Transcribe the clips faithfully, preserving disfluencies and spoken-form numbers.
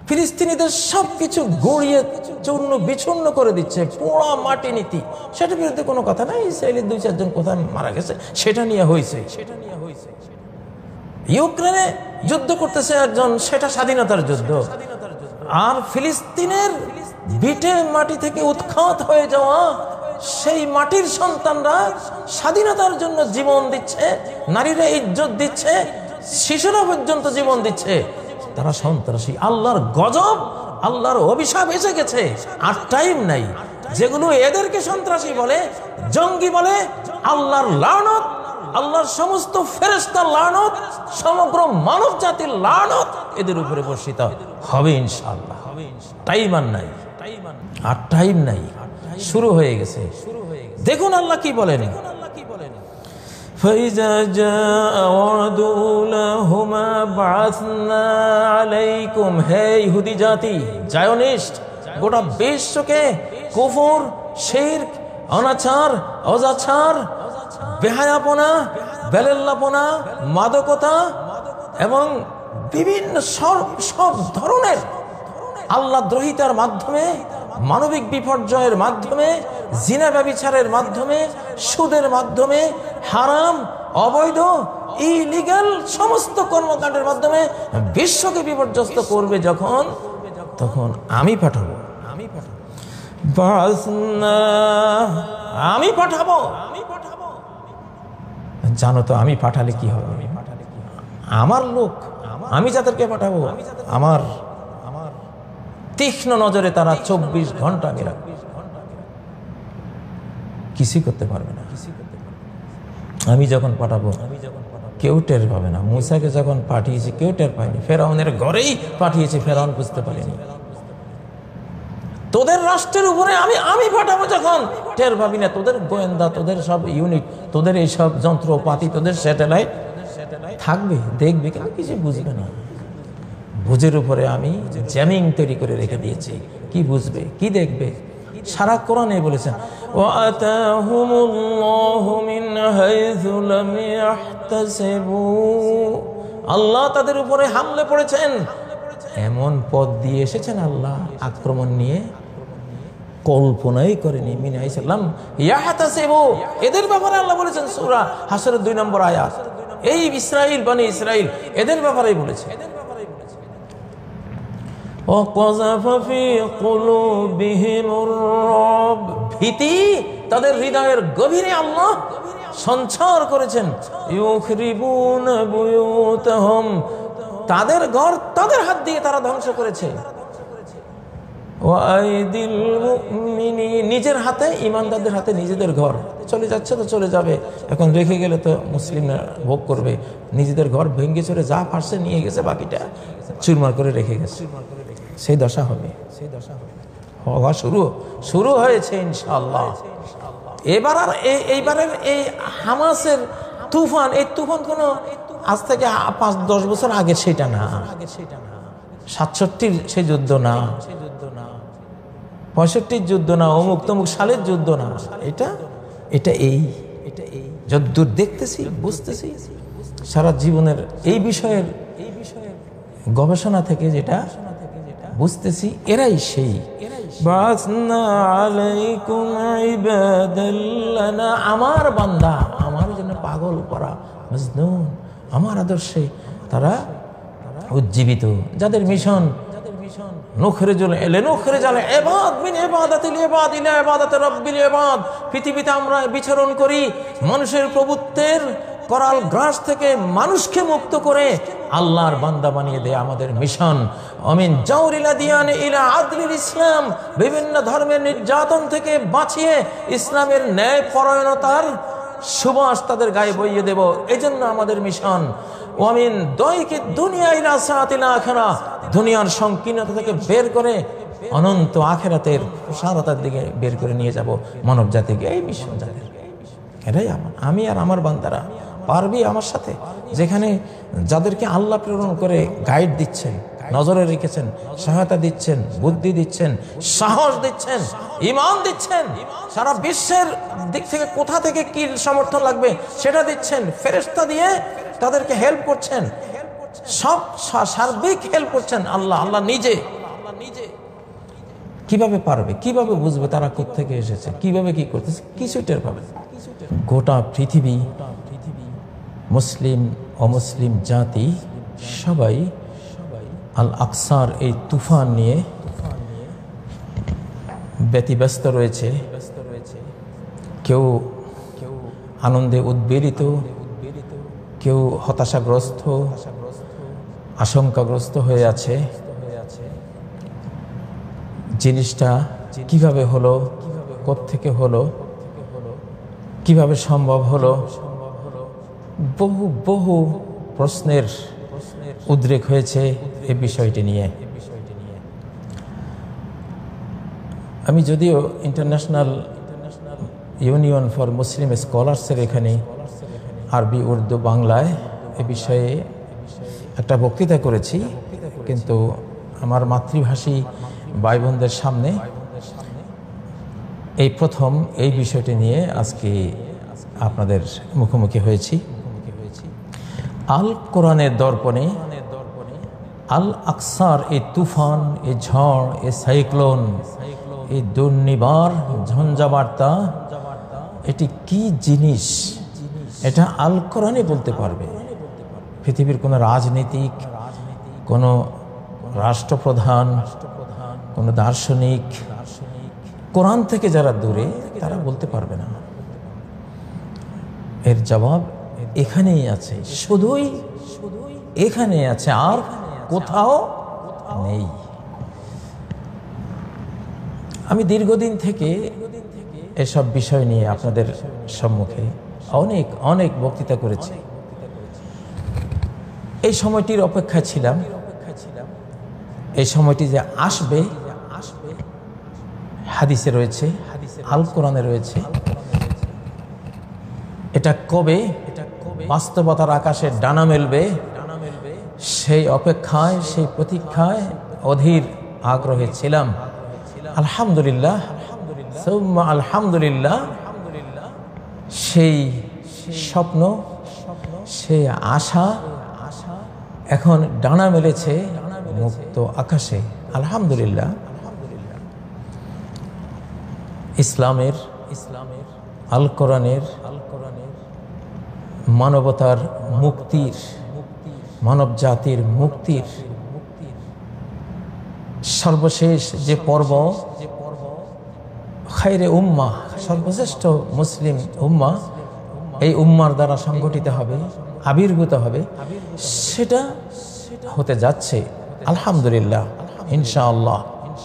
ফিলিস্তিনিদের সবকিছু গড়িয়ে চূর্ণ বিচূর্ণ করে দিচ্ছে, পোড়া মাটি নীতি। সেটার বিরুদ্ধে কোনো কথা নাই। ইসরায়েলের দুই চারজন কোথায় মারা গেছে সেটা নিয়ে হয়েছে। সেটা নিয়ে হয়েছে ইউক্রেনে যুদ্ধ করতেছে একজন, সেটা স্বাধীনতার যুদ্ধ। আর ফিলিস্তিনের ভিটে মাটি থেকে উৎখাত হয়ে যাওয়া সেই মাটির সন্তানরা স্বাধীনতার জন্য জীবন দিচ্ছে, নারীরা ইজ্জত দিচ্ছে, শিশুরা পর্যন্ত জীবন দিচ্ছে। তারা সন্ত্রাসী। আল্লাহর গজব, আল্লাহর অভিশাপ এসে গেছে। আর টাইম নাই। যেগুলো এদেরকে সন্ত্রাসী বলে, জঙ্গি বলে, আল্লাহর লানত, আল্লাহর সমস্ত ফেরেশতার লানত, সমগ্র মানব জাতির লানত এদের উপরে বর্ষিত হবে ইনশাআল্লাহ। টাইম আর নাই, আর টাইম নাই, শুরু হয়ে গেছে। দেখুন আল্লাহ কি বলেন, فإذا جاء وعد أولاهما بعثنا عليكم, হে ইহুদি জাতি, জায়নিস্ট, গোটা বিশ্বকে কুফর, শিরক, অনাচার, অজাচার, বেহায়াপনা, বেলেল্লাপনা, মাদকতা এবং বিভিন্ন সব সব ধরনের আল্লাহ দ্রোহিতার মাধ্যমে, মানবিক বিপর্যয়ের মাধ্যমে, জিনা ব্যভিচারের মাধ্যমে, সুদের মাধ্যমে, হারাম, অবৈধ, ইলিগাল সমস্ত কর্মকাণ্ডের মাধ্যমে বিশ্বকে বিপর্যস্ত করবে যখন, তখন আমি পাঠাবো, আমি পাঠাবো আমি পাঠাবো আমি পাঠাবো জানো তো আমি পাঠালে কি হবে? আমি পাঠালে কি হবে? আমার লোক, আমি যাদেরকে পাঠাবো, আমার আমার তীক্ষ্ণ নজরে তারা চব্বিশ ঘন্টা আমি রাখবো, কিছুই করতে পারবে না। আমি যখন পাঠাবো কেউ টের পাবে না। মূসাকে যখন পাঠিয়েছি কেউ টের পায়নি। ফেরাউনের ঘরেই পাঠিয়েছি, ফেরাউন বুঝতে পারেনি। তোদের রাষ্ট্রের উপরে আমি আমি পাঠাবো যখন টের পাবি না। তোদের গোয়েন্দা, তোদের সব ইউনিট, তোদের এইসব যন্ত্রপাতি, তোদের স্যাটেলাইট থাকবে, দেখবে, কিন্তু কিছু বুঝবে না। বুঝের উপরে আমি জ্যামিং তৈরি করে রেখে দিয়েছি। কি বুঝবে, কি দেখবে? সারা কোরআনে বলেছেন, আল্লাহ তাদের উপরে হামলে পড়েছেন, এমন পথ দিয়ে এসেছেন আল্লাহ আক্রমণ নিয়ে কল্পনাই করেনি। মিন আইসাল্লাম ইয়াহতাসিবু, এদের ব্যাপারে আল্লাহ বলেছেন সূরা হাসরের দুই নম্বর আয়াত। এই ইসরাইল, বনি ইসরাইল, এদের ব্যাপারেই বলেছে। ভীতি তাদের হৃদয়ের গভীরে আল্লাহ সঞ্চার করেছেন। তাদের ঘর তাদের হাত দিয়ে তারা ধ্বংস করেছে। নিজের হাতে, ইমানদারদের হাতে নিজেদের ঘর চলে যাচ্ছে তো চলে যাবে, এখন রেখে গেলে তো মুসলিমরা ভোগ করবে। নিজেদের ঘর ভেঙে চলে যা পারছে নিয়ে গেছে, বাকিটা চুরমার করে রেখে গেছে। সেই দশা হবে, সেই দশা হবে, হওয়া শুরু শুরু হয়েছে ইনশাআল্লাহ। এবার আর এইবারের এই হামাসের তুফান, এই তুফান কোনো আজ থেকে পাঁচ দশ বছর আগে সেটা না, সাতষট্টির সেই যুদ্ধ না, পঁয়ষট্টির যুদ্ধ না, অমুক তমুক সালের যুদ্ধ না। এটা এটা এই এটা এই যদ্দূর দেখতেছি, বুঝতেছি, সারা জীবনের এই বিষয়ের এই বিষয়ের গবেষণা থেকে যেটা বুঝতেছি, এরাই সেই আমার বান্দা, আমার জন্য পাগল করা মজনুন, আমার আদর্শে তারা উজ্জীবিত, যাদের মিশন পৃথিবীতে আমরা বিচরণ করি মানুষের প্রভুত্বের করাল গ্রাস থেকে মানুষকে মুক্ত করে আল্লাহর বান্দা বানিয়ে দেয় আমাদের মিশন। আমিন জাওরিলা দিয়ানে ইলা আদলিল ইসলাম, বিভিন্ন ধর্মের নির্যাতন থেকে বাঁচিয়ে ইসলামের ন্যায় পরায়ণতার সুবাস তাদের গায়ে বইয়ে দেব, এজন্য আমাদের মিশন। আমিন দয়কে দুনিয়া ইলা সাআতিল আখিরা, দুনিয়ার সংকীর্ণতা থেকে বের করে অনন্ত আখিরাতের প্রসারতার দিকে বের করে নিয়ে যাব মানব জাতিকে। এই মিশন যাদের, এরাই আমার, আমি আর আমার বান্দারা। পারবি আমার সাথে? যেখানে যাদেরকে আল্লাহ প্রেরণ করে গাইড দিচ্ছেন, নজরে রেখেছেন, সহায়তা দিচ্ছেন, বুদ্ধি দিচ্ছেন, সাহস দিচ্ছেন, ঈমান দিচ্ছেন, সারা বিশ্বের দিক থেকে কোথা থেকে কি সমর্থন লাগবে সেটা দিচ্ছেন, ফেরেশতা দিয়ে তাদেরকে হেল্প করছেন। সব সার্বিক হেল্প করছেন আল্লাহ, আল্লাহ নিজে। কিভাবে পারবে, কিভাবে বুঝবে তারা কোত্থেকে এসেছে, কিভাবে কি করতেছে, কিছু টের পাবে। গোটা পৃথিবী, মুসলিম অমুসলিম জাতি সবাই আল আকসার এই তুফান নিয়ে ব্যতিব্যস্ত রয়েছে। কেউ আনন্দে উদ্বেলিত, কেউ হতাশাগ্রস্ত, আশঙ্কাগ্রস্ত হয়ে আছে। জিনিসটা কিভাবে হলো, কোত্থেকে হলো, কিভাবে সম্ভব হলো, বহু বহু প্রশ্নের উদ্রেক হয়েছে এই বিষয়টি নিয়ে। আমি যদিও ইন্টারন্যাশনাল ইউনিয়ন ফর মুসলিম স্কলার্সের এখানে আরবি, উর্দু, বাংলায় এ বিষয়ে একটা বক্তৃতা করেছি, কিন্তু আমার মাতৃভাষী ভাই বোনদের সামনে এই প্রথম এই বিষয়টি নিয়ে আজকে আপনাদের মুখোমুখি হয়েছি। আল কোরআনের দর্পণে আল আকসার এই তুফান, এই ঝড়, এই সাইক্লোন, এই দুর্নিবার ঝঞ্ঝাবার্তা, এটি কি জিনিস এটা আল কোরআনে বলতে পারবে। পৃথিবীর কোনো রাজনীতিক, কোনো রাষ্ট্রপ্রধান, কোনো দার্শনিক, কোরআন থেকে যারা দূরে তারা বলতে পারবে না। এর জবাব এখানেই আছে, শুধুই এখানে আছে, আর কোথাও নেই। আমি দীর্ঘদিন থেকে এসব বিষয় নিয়ে আপনাদের সম্মুখে অনেক অনেক বক্তৃতা করেছি। এই সময়টির অপেক্ষায় ছিলাম, এই সময়টি যে আসবে হাদিসে রয়েছে, আল কোরআনে রয়েছে, এটা কবে বাস্তবতার আকাশে ডানা মেলবে সেই অপেক্ষায়, সেই প্রতীক্ষায় অধীর আগ্রহে ছিলাম। আলহামদুলিল্লাহ, সুম্মা আলহামদুলিল্লাহ, সেই স্বপ্ন, সেই আশা এখন ডানা মেলেছে মুক্ত আকাশে। আলহামদুলিল্লাহ, ইসলামের, ইসলামের আল কোরআনের, আল কোরআনের মানবতার মুক্তির, মানব জাতির মুক্তির সর্বশেষ যে পর্ব, খায়রে উম্মাহ, সর্বশ্রেষ্ঠ মুসলিম উম্মাহ, এই উম্মার দ্বারা সংগঠিত হবে, আবির্ভূত হবে, সেটা হতে যাচ্ছে আলহামদুলিল্লাহ, ইনশাআল্লাহ।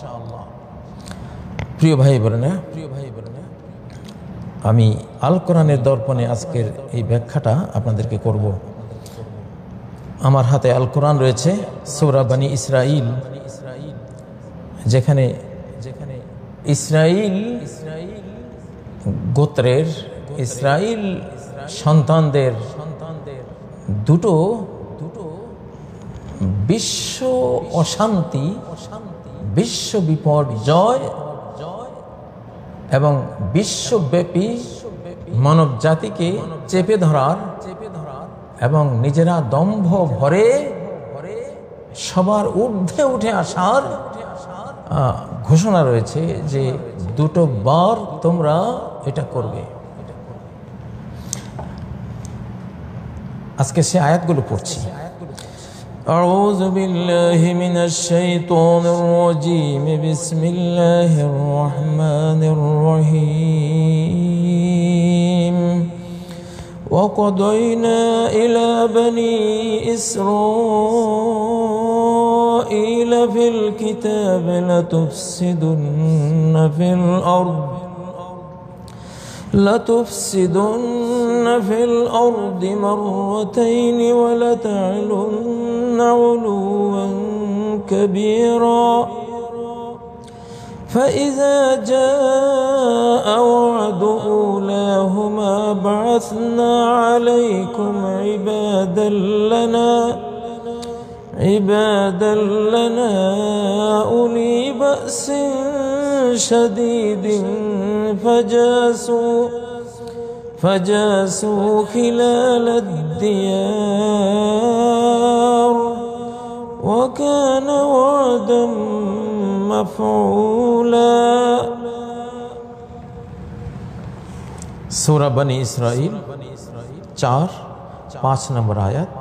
প্রিয় ভাই বোনেরা, প্রিয় ভাই বোনেরা, আমি আল কোরআনের দর্পণে আজকের এই ব্যাখ্যাটা আপনাদেরকে করব। আমার হাতে আল কোরআন রয়েছে, সূরা বনী ইসরাইল, যেখানে যেখানে ইসরাইল গোত্রের, ইসরাইল সন্তানদের দুটো দুটো বিশ্ব অশান্তি, বিশ্ব বিপর্যয় এবং বিশ্বব্যাপী মানব জাতিকে চেপে ধরার এবং নিজেরা দম্ভ ভরে সবার ঊর্ধ্বে উঠে আসার ঘোষণা রয়েছে যে দুটো বার তোমরা এটা করবে। আজকে সে আয়াতগুলো পড়ছি। أعوذ بالله من الشيطان الرجيم بسم الله الرحمن الرحيم وقضينا إلى بني إسرائيل في الكتاب لتفسدن في الأرض لتفسدن في الأرض مرتين ولتعلن علوا كبيرا فإذا جاء وعد أولاهما بعثنا عليكم عبادا لنا عبادا لنا أولي بأس شديد فجاسوا فجاسوا خلال الديار وكان وعدا مفعولا সূরা বনি ইসরাইল চার পাঁচ নম্বর আয়াত,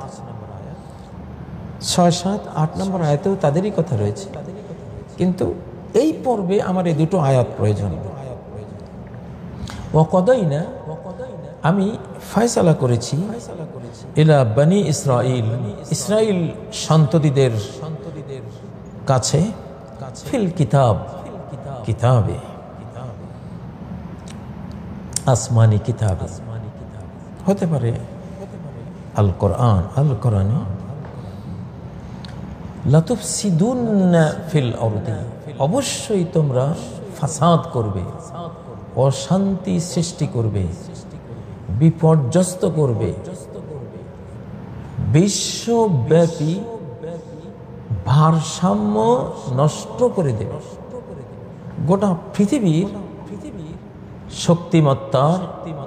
ছয় সাত আট নম্বর আয়াতেও তাদেরই কথা রয়েছে, কিন্তু এই পর্বে আমার এই দুটো আয়াত প্রয়োজন। ওয়াকাদাইনা, আমি ফয়সালা করেছি, ইলা বনি ইসরাইল, ইসরাইল সন্ততিদের কাছে, ফিল কিতাব, কিতাবে, আসমানি কিতাব, হতে পারে আল কোরআন, আল কোরআনে, লাতুফসিদুন্না ফিল আরদি, অবশ্যই তোমরা ফাসাদ করবে, অশান্তি সৃষ্টি করবে, বিপর্যস্ত করবে, বিশ্বব্যাপী ভারসাম্য নষ্ট করে দেবে। গোটা পৃথিবীর শক্তিমত্তার,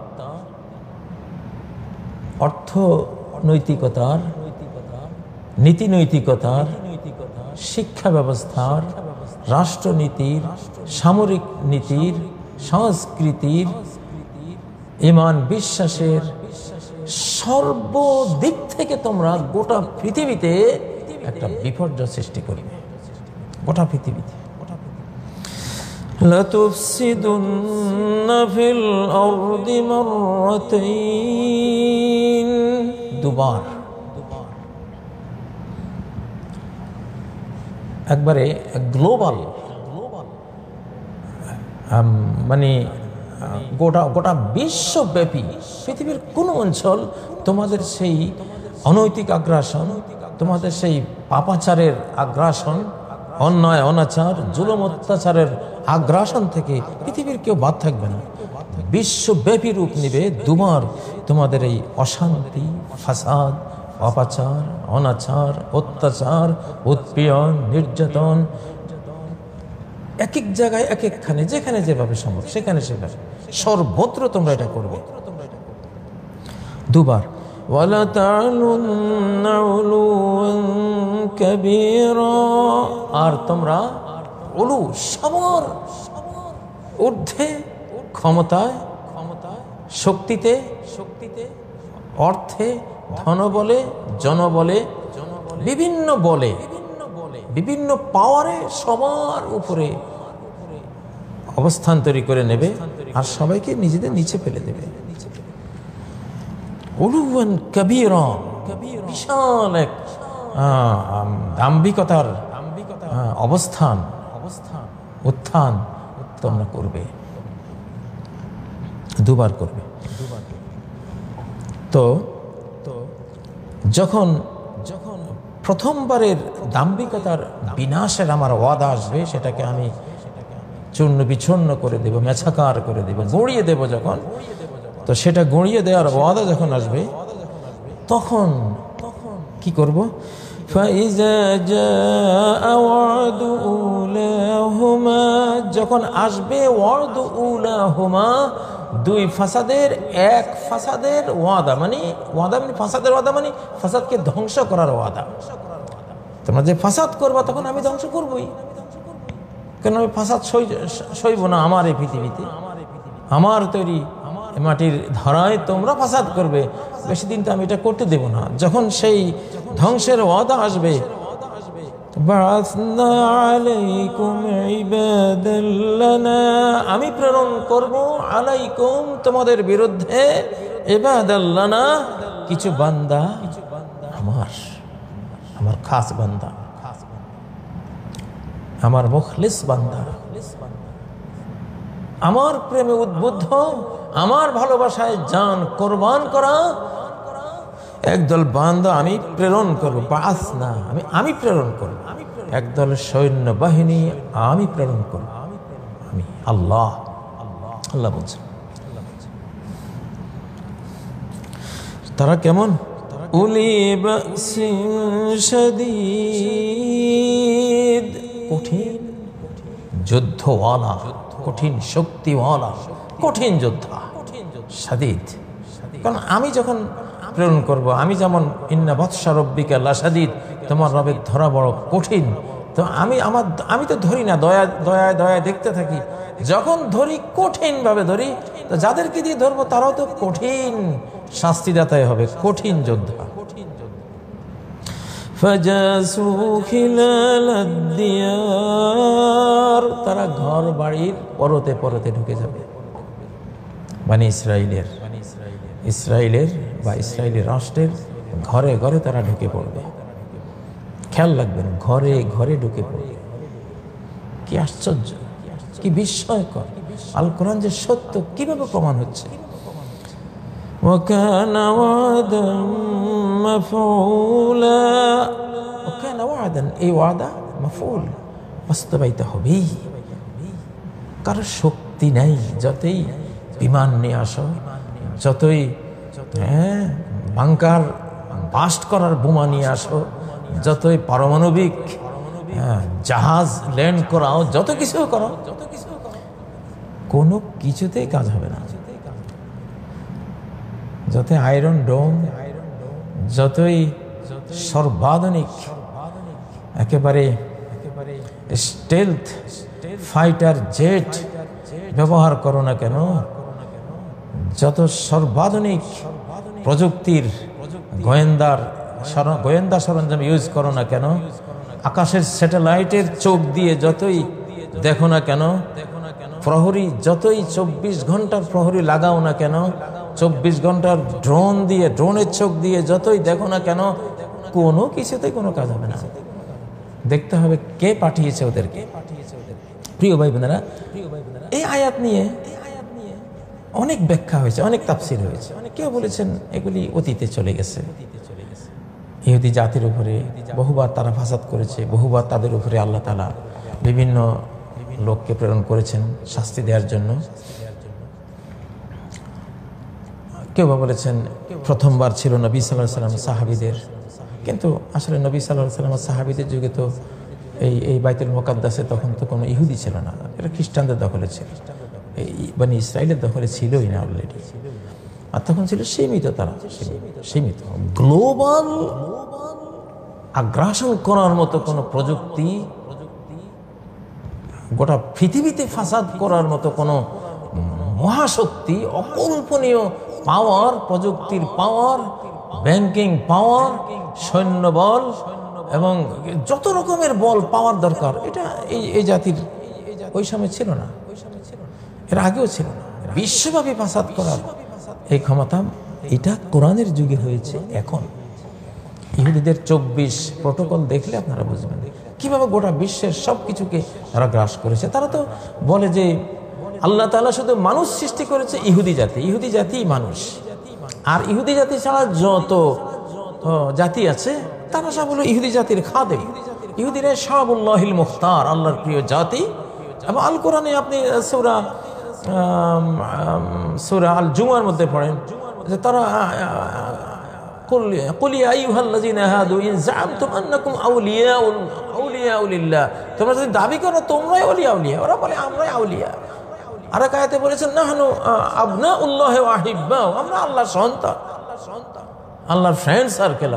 অর্থনৈতিকতার, নীতিনৈতিকতার, শিক্ষা ব্যবস্থার, রাষ্ট্রনীতির, সামরিক নীতির, সংস্কৃতির, ঈমান বিশ্বাসের সর্বদিক থেকে তোমরা গোটা পৃথিবীতে একটা বিপর্যয় সৃষ্টি করবে। গোটা পৃথিবীতে লাতুফসিদুন্না ফিল আরদি মাররাতাইন, দুবার, একবারে গ্লোবাল, মানে গোটা গোটা বিশ্বব্যাপী পৃথিবীর কোন অঞ্চল তোমাদের সেই অনৈতিক আগ্রাসন, তোমাদের সেই পাপাচারের আগ্রাসন, অন্যায় অনাচার, জুলুম অত্যাচারের আগ্রাসন থেকে পৃথিবীর কেউ বাদ থাকবে না। বিশ্বব্যাপী রূপ নিবে দুবার তোমাদের এই অশান্তি, ফাসাদ, অপাচার, অনাচার, অত্যাচার, উৎপীড়ন, নির্যাতন, এক এক জায়গায় এক একখানে, যেখানে যেভাবে সম্ভব সেখানে সেখানে সর্বত্র তোমরা এটা করবে। দুবার, ওয়ালা তা'লুন্না উলুওয়ান কাবীরা, আর তোমরা উলু, সবার ঊর্ধ্বে, ক্ষমতায়, শক্তিতে, অর্থে, ধনবলে, জনবলে, বিভিন্ন বলে, বিভিন্ন পাওয়ারে সবার উপরে অবস্থান তৈরি করে নেবে আর সবাইকে নিজেদের নিচে ফেলে দেবে। উলুওয়ান কাবীরা, বিশাল এক দাম্ভিকতার অবস্থান, উত্থান তোমরা করবে, দুবার করবে। তো যখন যখন প্রথমবারের দাম্ভিকতার বিনাশের আমার ওয়াদা আসবে, সেটাকে আমি চূর্ণ বিচ্ছন্ন করে দেব, মেছাকার করে দেব, গড়িয়ে দেব। যখন তো সেটা গড়িয়ে দেওয়ার ওয়াদা যখন আসবে, তখন কি করব? ফাইজা জাআ ওয়াদু উলাহুমা, যখন আসবে ওয়াদু উলাহুমা, দুই ফাসাদের এক ফাসাদের ওয়াদা, মানে ওয়াদা মানে ফাসাদের ওয়াদা মানে ফাসাদকে ধ্বংস করার ওয়াদা। তোমরা যে ফাসাদ করবা তখন আমি ধ্বংস করবই, কেন আমি ফাসাদ সইব না। আমার এই পৃথিবীতে, আমার তৈরি মাটির ধরায় তোমরা ফাসাদ করবে, বেশি দিন তো আমি এটা করতে দেব না। যখন সেই ধ্বংসের ওয়াদা আসবে, বা'আসনা আলাইকুম ইবাদান লানা, আমি প্রেরণ করব আলাইকুম তোমাদের বিরুদ্ধে, ইবাদান লানা কিছু বান্দা আমার, আমার খাস বান্দা, আমার মুখলিস বান্দা, আমার প্রেমে উদ্বুদ্ধ, আমার ভালোবাসায় জান কোরবান করা একদল বান্দা আমি প্রেরণ করব। বা'আসনা, আমি আমি প্রেরণ করব একদল সৈন্য বাহিনী, আমি প্রেরণ করব, আমি আল্লাহ। আল্লাহ বলছেন তারা কেমন? উলি বাসিন শাদীদ, কঠিন যুদ্ধওয়ালা, কঠিন শক্তিওয়ালা, কঠিন যোদ্ধা, শাদীদ। কারণ আমি যখন প্রেরণ করব, আমি যেমন ইন্না বাতশা রাব্বিকা লাশাদীদ, তোমার রবের ধরা বড় কঠিন। তো আমি আমার আমি তো ধরি না, দয়া দয়া দয়া দেখতে থাকি, যখন ধরি কঠিনভাবে ধরি, তো যাদেরকে দিয়ে ধরবো তারাও তো কঠিন শাস্তিদাতাই হবে, কঠিন যোদ্ধা। তারা ঘর বাড়ির পরতে পরতে ঢুকে যাবে। মানে ইসরায়েলের ইসরায়েলের বা ইসরায়েলি রাষ্ট্রের ঘরে ঘরে তারা ঢুকে পড়বে। খেয়াল রাখবেন, ঘরে ঘরে ঢুকে পড়বে। কি আশ্চর্য, কি বিস্ময়কর! আল কোরআন যে সত্য কিভাবে প্রমাণ হচ্ছে। وكان وعدا مفعولا وكان وعدا এই ওয়াদা মাফউল, বাস্তবায়িত হবেই। কারো শক্তি নাই, যতই বিমান নিয়ে আসো, যতই হ্যাঁ বাংকার বাস্ট করার বোমা নিয়ে আসো, যতই পারমাণবিক জাহাজ ল্যান্ড করাও, যত কিছু করো, কোনো কিছুতেই কাজ হবে না। যতই আয়রন ডোম, যতই সর্বাধুনিক একেবারে স্টেলথ ফাইটার জেট ব্যবহার করো না কেন, যত সর্বাধুনিক প্রযুক্তির গোয়েন্দার গোয়েন্দা সরঞ্জাম ইউজ করো না কেন, আকাশের স্যাটেলাইটের চোখ দিয়ে যতই দেখো না কেন, প্রহরী যতই চব্বিশ ঘন্টার প্রহরী লাগাও না কেন, চব্বিশ ঘন্টার ড্রোন দিয়ে ড্রোনের চোখ দিয়ে যতই দেখো না কেন, কোনো কিছুতেই কোনো কাজ হবে না। দেখতে হবে কে পাঠিয়েছে ওদেরকে। প্রিয় ভাই বোনেরা, এই আয়াত নিয়ে অনেক ব্যাখ্যা হয়েছে, অনেক তাফসীর হয়েছে। কেউ বলেছেন এগুলি অতীতে চলে গেছে, ইহুদি জাতির উপরে বহুবার তারা ফাসাদ করেছে, বহুবার তাদের উপরে আল্লাহ তাআলা বিভিন্ন লোককে প্রেরণ করেছেন শাস্তি দেওয়ার জন্য। কেউ বা বলেছেন প্রথমবার ছিল নবী সাল্লাল্লাহু আলাইহি ওয়াসাল্লাম সাহাবীদের, কিন্তু আসলে নবী সাল্লাল্লাহু আলাইহি ওয়াসাল্লাম সাহাবীদের যুগে তো এই এই বাইতুল মুকাদ্দাসে তখন তো কোনো ইহুদি ছিল না, এটা খ্রিস্টানদের দখলে ছিল, এই বনি ইসরায়েলের দখলে ছিলই না অলরেডি। আর তখন ছিল সীমিত, তারা সীমিত। গ্লোবাল আগ্রাসন করার মতো কোনো প্রযুক্তি, গোটা পৃথিবীতে ফাসাদ করার মতো কোনো মহাশক্তি, অকল্পনীয় পাওয়ার, প্রযুক্তির পাওয়ার, ব্যাংকিং পাওয়ার, সৈন্যবল এবং যত রকমের বল পাওয়ার দরকার, এটা এই এই জাতির ওই সময় ছিল না, এর আগেও ছিল না। বিশ্বব্যাপী ফাসাদ করার এই ক্ষমতা এটা কোরআনের যুগে হয়েছে। এখন ইহুদিদের চব্বিশ প্রটোকল দেখলে আপনারা বুঝবেন কিভাবে গোটা বিশ্বের সব কিছুকে তারা গ্রাস করেছে। তারা তো বলে যে আল্লাহ তাআলা শুধু মানুষ সৃষ্টি করেছে ইহুদি জাতি, ইহুদি জাতি মানুষ, আর ইহুদি জাতি ছাড়া যত জাতি আছে তারা সব হলো ইহুদি জাতির খাদেম। ইহুদিরা শাবুল্লাহিল মুখতার, আল্লাহর প্রিয় জাতি। এবং আল কোরআনে আপনি সূরা সূরা আল জুমার মধ্যে পড়েন যে তারা কুল ইয়া আইয়ুহাল্লাযীনা হাদু ইন যাআমতুম আন্নাকুম আউলিয়াউ আউলিয়াউ লিল্লাহ, তোমরা যদি দাবি করো তোমরাই আউলিয়া আউলিয়া, ওরা বলে আমরাই আউলিয়া। আর এক আয়াতে বলেছেন নাহনু আবনাউল্লাহি ওয়া আহিব্বাউ, আমরা আল্লাহর সন্তান, আল্লাহর ফ্রেন্ড সার্কেল।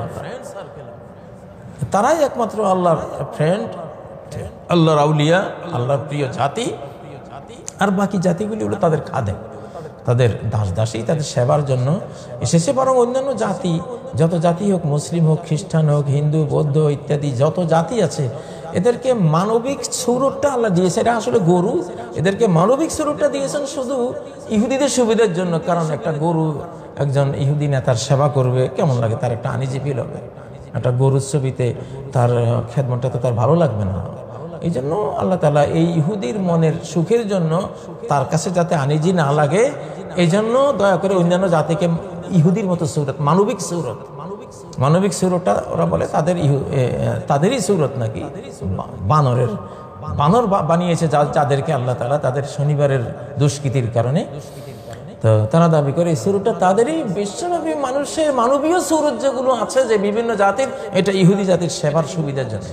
তারাই একমাত্র আল্লাহর ফ্রেন্ড, আল্লাহর আউলিয়া, আল্লাহর প্রিয় জাতি। আর বাকি জাতিগুলি হলো তাদের খাদেম, তাদের দাস দাসী, তাদের সেবার জন্য এসেছে। বরং অন্যান্য জাতি, যত জাতি হোক, মুসলিম হোক, খ্রিস্টান হোক, হিন্দু, বৌদ্ধ ইত্যাদি যত জাতি আছে, এদেরকে মানবিক সুরতটা আল্লাহ দিয়েছে। এটা আসলে গরু, এদেরকে মানবিক সুরতটা দিয়েছেন শুধু ইহুদিদের সুবিধার জন্য। কারণ একটা গরু একজন ইহুদি নেতার সেবা করবে, কেমন লাগে? তার একটা আনিজি ফিল হবে। একটা গরুর ছবিতে তার খেদমতটা তো তার ভালো লাগবে না। এই জন্য আল্লাহ তাআলা এই ইহুদির মনের সুখের জন্য, তার কাছে যাতে আনিজি না লাগে, এই জন্য দয়া করে অন্যান্য জাতিকে ইহুদির মতো সুরত, মানবিক সুরত, মানবিক সুরতটা ওরা বলে তাদের তাদেরই সুরত নাকি বানরের, বানর বানিয়েছে যাদেরকে আল্লাহ তাআলা তাদের শনিবারের দুষ্কৃতির কারণে। তো তারা দাবি করে এই সুরতটা তাদেরই। বিশ্বব্যাপী মানুষের মানবীয় সুরত যেগুলো আছে যে বিভিন্ন জাতির, এটা ইহুদি জাতির সেবার সুবিধার জন্য।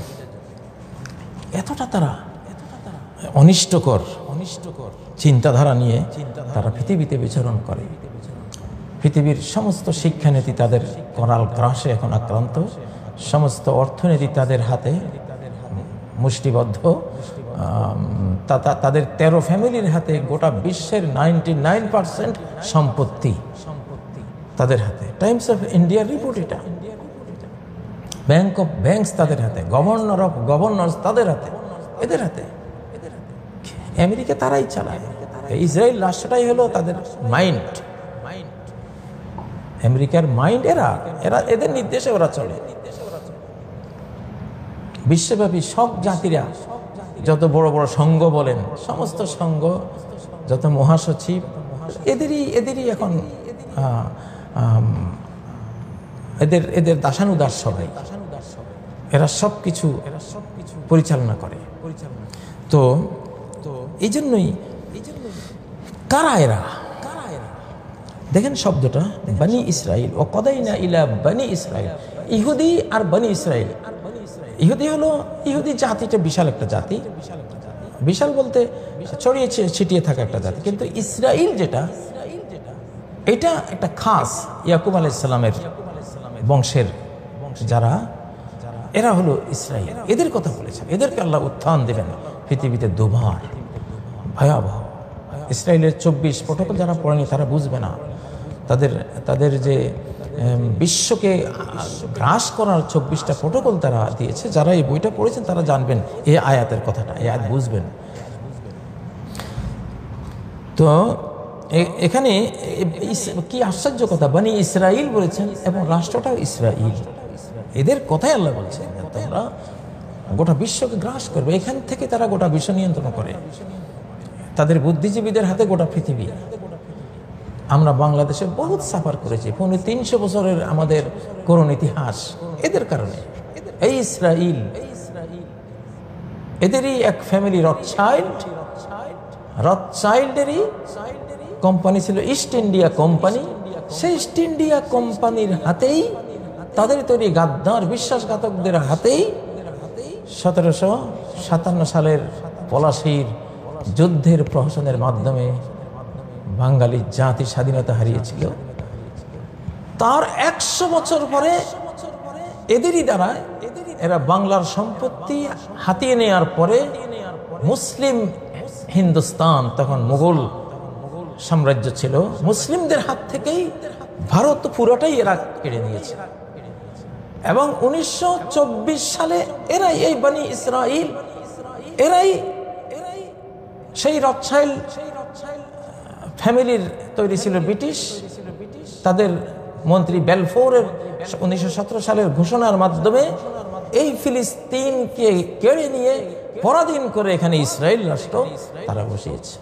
এতটা তারা অনিষ্টকর অনিষ্টকর চিন্তাধারা নিয়ে তারা পৃথিবীতে বিচরণ করে। পৃথিবীর সমস্ত শিক্ষানীতি তাদের করাল গ্রাসে এখন আক্রান্ত। সমস্ত অর্থনীতি তাদের হাতে মুষ্টিবদ্ধ, তাদের তেরো ফ্যামিলির হাতে গোটা বিশ্বের নাইনটি নাইন পার্সেন্ট সম্পত্তি তাদের হাতে। টাইমস অফ ইন্ডিয়ার রিপোর্ট এটা। ব্যাংক অফ ব্যাংকস তাদের হাতে, গভর্নর অফ গভর্নর্স তাদের হাতে, এদের হাতে। আমেরিকা তারাই চালায়। ইসরায়েল রাষ্ট্রটাই হলো তাদের মাইন্ড, আমেরিকার মাইন্ড। এরা এরা এদের নির্দেশে ওরা চলে। বিশ্বব্যাপী সব জাতিরা, যত বড় বড় সংঘ বলেন, সমস্ত সংঘ, যত মহাসচিব, এদেরই এদেরই এখন এদের এদের দাসানুদাস সবাই। এরা সব কিছু পরিচালনা করে। তো এই জন্যই কারা এরা? দেখেন শব্দটা বনি ইসরাইল, ও কদাইনা ইলা বনি ইসরাইল। ইহুদি আর বনি ইসরাইল। ইহুদি হলো, ইহুদি জাতিটা বিশাল একটা জাতি, বিশাল বলতে ছড়িয়ে ছিটিয়ে থাকা একটা জাতি। কিন্তু ইসরাইল যেটা, এটা একটা খাস ইয়াকুব আলাইহিস সালামের বংশের যারা, এরা হলো ইসরাইল। এদের কথা বলেছেন, এদেরকে আল্লাহ উত্থান দেবেন পৃথিবীতে দুবার। ভয়াবহ। ইসরায়েলের চব্বিশ প্রটোকল যারা পড়েনি তারা বুঝবে না। তাদের তাদের যে বিশ্বকে গ্রাস করার চব্বিশটা প্রটোকল তারা দিয়েছে, যারা এই বইটা পড়েছেন তারা জানবেন এই আয়াতের কথাটা, এই আয়াত বুঝবেন। তো এখানে কি আশ্চর্য কথা, বনি ইসরাইল বলেছেন এবং রাষ্ট্রটাও ইসরাইল। এদের কথাই আল্লাহ বলছেন তোমরা গোটা বিশ্বকে গ্রাস করবে। এখান থেকে তারা গোটা বিশ্ব নিয়ন্ত্রণ করে। তাদের বুদ্ধিজীবীদের হাতে গোটা পৃথিবী। আমরা বাংলাদেশে বহুত সাফার করেছি, পৌনে তিনশো বছরের আমাদের করুণ ইতিহাস এদের কারণে। এই ইসরাইল, এদেরই এক ফ্যামিলি, রথচাইল্ড। রথচাইল্ডেরই কোম্পানি ছিল ইস্ট ইন্ডিয়া কোম্পানি। সেই ইস্ট ইন্ডিয়া কোম্পানির হাতেই, তাদের তৈরি গাদ্দার বিশ্বাসঘাতকদের হাতেই সতেরোশো সাতান্ন সালের পলাশীর যুদ্ধের প্রহসনের মাধ্যমে বাঙালি জাতি স্বাধীনতা হারিয়েছিল। তার একশো বছর পরে এদেরই দ্বারা এরা বাংলার সম্পত্তি হাতিয়ে নেওয়ার পরে মুসলিম হিন্দুস্তান, তখন মুঘল সাম্রাজ্য ছিল, মুসলিমদের হাত থেকেই ভারত পুরোটাই এরা কেড়ে নিয়েছে। এবং উনিশশো চব্বিশ সালে এরাই, এই বনি ইসরাইল, এরাই সেই রথচাইল্ড ফ্যামিলির তৈরি ছিল ব্রিটিশ। তাদের মন্ত্রী বেলফোরের উনিশশো সতেরো সালের ঘোষণার মাধ্যমে এই ফিলিস্তিনকে কেড়ে নিয়ে পরাধীন করে এখানে ইসরায়েল রাষ্ট্র তারা বসিয়েছে।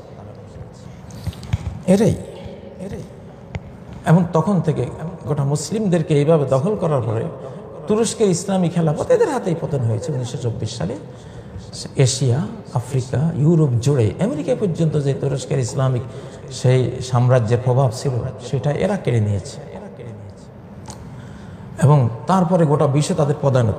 এরাই এরাই এবং তখন থেকে গোটা মুসলিমদেরকে এইভাবে দখল করার পরে তুরস্কের ইসলামী খেলাফত এদের হাতেই পতন হয়েছে উনিশশো চব্বিশ সালে। এশিয়া, আফ্রিকা, ইউরোপ জুড়ে, আমেরিকা পর্যন্ত যে তুরস্কের ইসলামিক সেই সাম্রাজ্যের প্রভাব ছিল সেটা এরা কেড়ে নিয়েছে। এবং তারপরে গোটা বিশ্ব তাদের পদানত।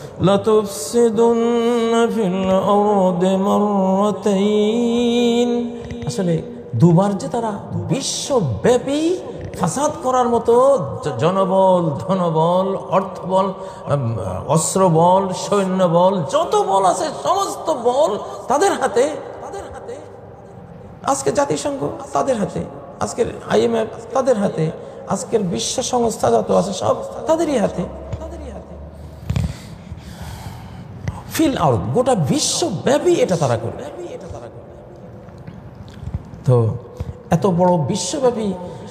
আসলে দুবার যে তারা বিশ্বব্যাপী ফাসাদ করার মতো জনবল, ধনবল, অর্থবল, অস্ত্রবল, সৈন্যবল, যত বল আছে সমস্ত বল তাদের হাতে। আজকে জাতিসংঘ তাদের হাতে, আজকের আইএমএফ তাদের হাতে, আজকের বিশ্ব সংস্থা যত আছে সব তাদেরই হাতে। ফিল আউট গোটা বিশ্বব্যাপী এটা তারা করবে। তো এত বড় বিশ্বব্যাপী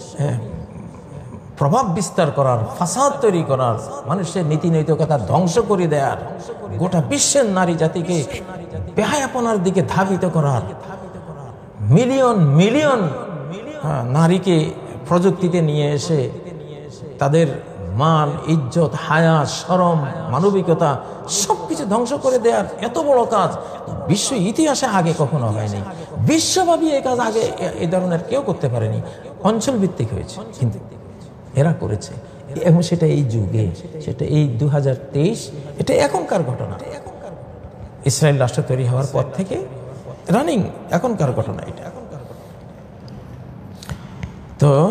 প্রভাব বিস্তার করার, ফাসাদ তৈরি করার, মানুষের নীতি নৈতিকতা ধ্বংস করে দেওয়ার, গোটা বিশ্বের নারী জাতিকে বেহায়াপনার দিকে ধাবিত করার, মিলিয়ন মিলিয়ন নারীকে প্রযুক্তিতে নিয়ে এসে তাদের মান, ইজ্জত, হায়া, শরম, মানবিকতা সবকিছু ধ্বংস করে দেওয়ার এত বড় কাজ বিশ্ব ইতিহাসে আগে কখনো হয়নি। বিশ্বব্যাপী এই কাজ আগে এই ধরনের কেউ করতে পারেনি। অঞ্চল ভিত্তিক হয়েছে, কিন্তু এরা করেছে। এবং সেটা এই যুগে, সেটা এই দু হাজার তেইশ, এটা এখনকার ঘটনা। ইসরায়েল রাষ্ট্র তৈরি হওয়ার পর থেকে রানিং এখনকার ঘটনা এটা। তো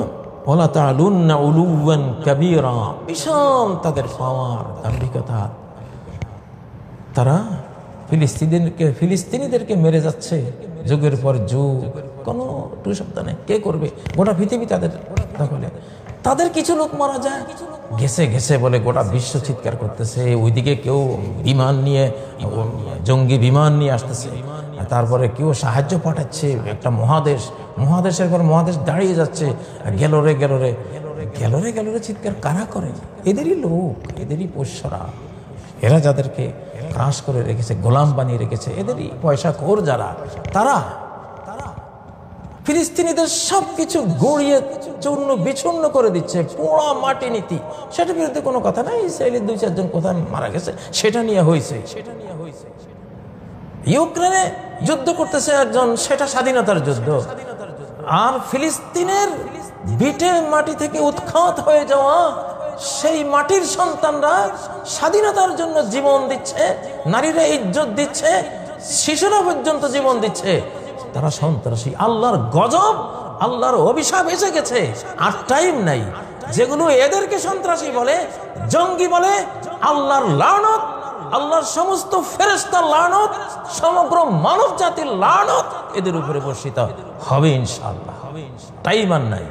ওয়ালা তা'লুন্না উলুওয়ান কাবীরা, বিশাল তাদের পাওয়ার, দাম্ভিকতা। তারা ফিলিস্তিনিদেরকে ফিলিস্তিনিদেরকে মেরে যাচ্ছে যুগের পর যুগ, কোনো টু শব্দ নেই। কে করবে? গোটা পৃথিবী তাদের দখলে। তাদের কিছু লোক মারা যায়, গেছে গেছে বলে গোটা বিশ্ব চিৎকার করতেছে। ওইদিকে কেউ বিমান নিয়ে, জঙ্গি বিমান নিয়ে আসতেছে, তারপরে কেউ সাহায্য পাঠাচ্ছে। একটা মহাদেশ, মহাদেশের পর মহাদেশ দাঁড়িয়ে যাচ্ছে। গেল রে গেল রে গেল রে গেল রে চিৎকার কারা করে? এদেরই লোক, এদেরই পোষ্যরা, এরা যাদেরকে ক্রাশ করে রেখেছে, গোলাম বানিয়ে রেখেছে, এদেরই পয়সা খোর যারা, তারা ফিলিস্তিনিদের সবকিছু গড়িয়ে চূর্ণ বিচূর্ণ করে দিচ্ছে, পোড়া মাটি নীতি। সেটার বিরুদ্ধে কোনো কথা নাই। ইসরায়েলের দুই চারজন কোথায় মারা গেছে সেটা নিয়ে হয়েছে। সেটা নিয়ে হয়েছে ইউক্রেনে যুদ্ধ করতেছে একজন, সেটা স্বাধীনতার যুদ্ধ। আর ফিলিস্তিনের ভিটে মাটি থেকে উৎখাত হয়ে যাওয়া সেই মাটির সন্তানরা স্বাধীনতার জন্য জীবন দিচ্ছে, নারীরা ইজ্জত দিচ্ছে, শিশুরা পর্যন্ত জীবন দিচ্ছে। তারা সন্ত্রাসী, আল্লাহর গজব, আল্লাহর অভিশাপ এসে গেছে। আর টাইম নাই। যেগুলো এদেরকে সন্ত্রাসী বলে, জঙ্গি বলে, আল্লাহর লানত, আল্লাহর সমস্ত ফেরেশতার লানত, সমগ্র মানব জাতির লানত এদের উপরে বর্ষিত হবে ইনশাআল্লাহ। টাইম আর নাই,